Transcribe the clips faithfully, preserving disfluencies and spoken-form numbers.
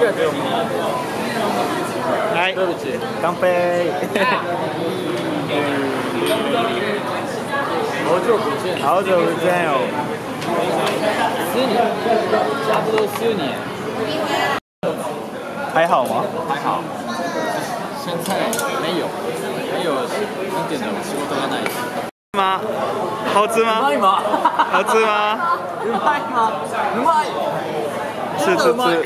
はい、乾杯。好久不见，好久不见哦。十年，差不多十年。还好吗？还好。现在没有，没有一点的仕事がない。吗？好吃吗？うまい吗？好吃吗？うまい吗？うまい。吃吃吃。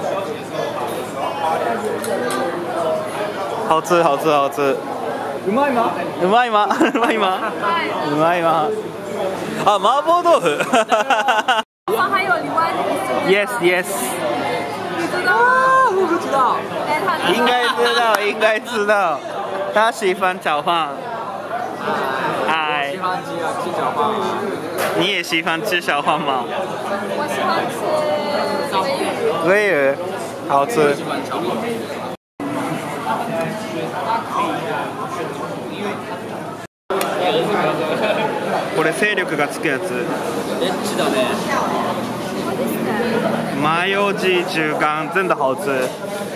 好吃好吃好吃。うまい吗？うまい吗？うまい吗？うまい吗？啊，麻婆豆腐。 还有另外一个。 Yes yes。 你知道吗？ 我不知道。应该知道，应该知道。他喜欢炒饭。嗨。喜欢吃炒饭。你也喜欢吃小饭吗？ 我喜欢吃鲑鱼。好吃。これ勢力がつくやつ。エッチだね。麻油鸡猪肝真的好吃。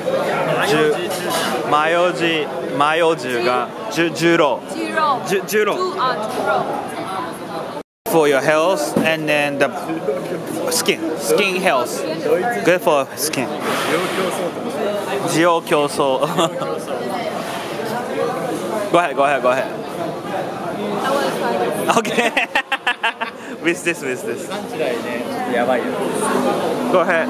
麻油鸡麻油猪肝猪猪肉。 鸡肉。 猪猪肉。 啊，猪肉。 For your health and then the skin skin health good for skin. 需要競争。Go ahead, go ahead, go ahead. Okay. With this, with this. Go ahead.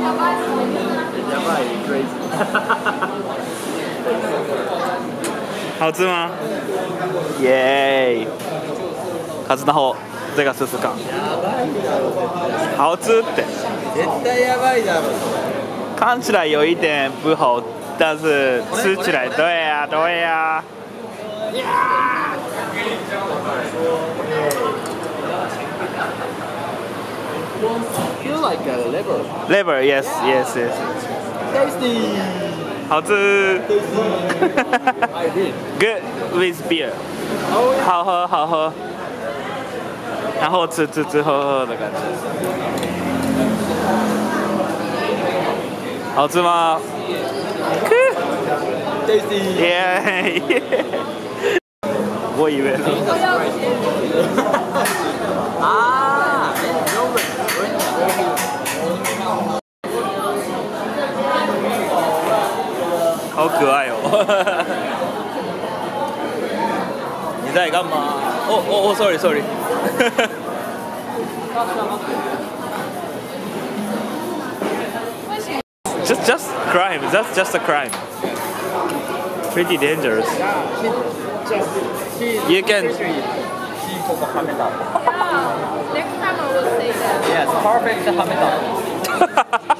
好吃吗？耶！数の方、这个试试看。好吃って。絶対やばいだろ。看起来有一点不好，但是吃起来对呀、啊，对呀、啊。Feel like a liver. Liver, yes, yes, yes. Tasty. 好吃。Good with beer. 好喝，好喝。然后吃吃吃喝喝的感觉。好吃吗 ？Tasty. Yeah. 我以为。啊！好可爱哦！你在干嘛？哦哦哦 ，sorry sorry。just just crime. That's just a crime. Pretty dangerous. You can. Yeah. Next time I will say that. Yes, perfect hameda.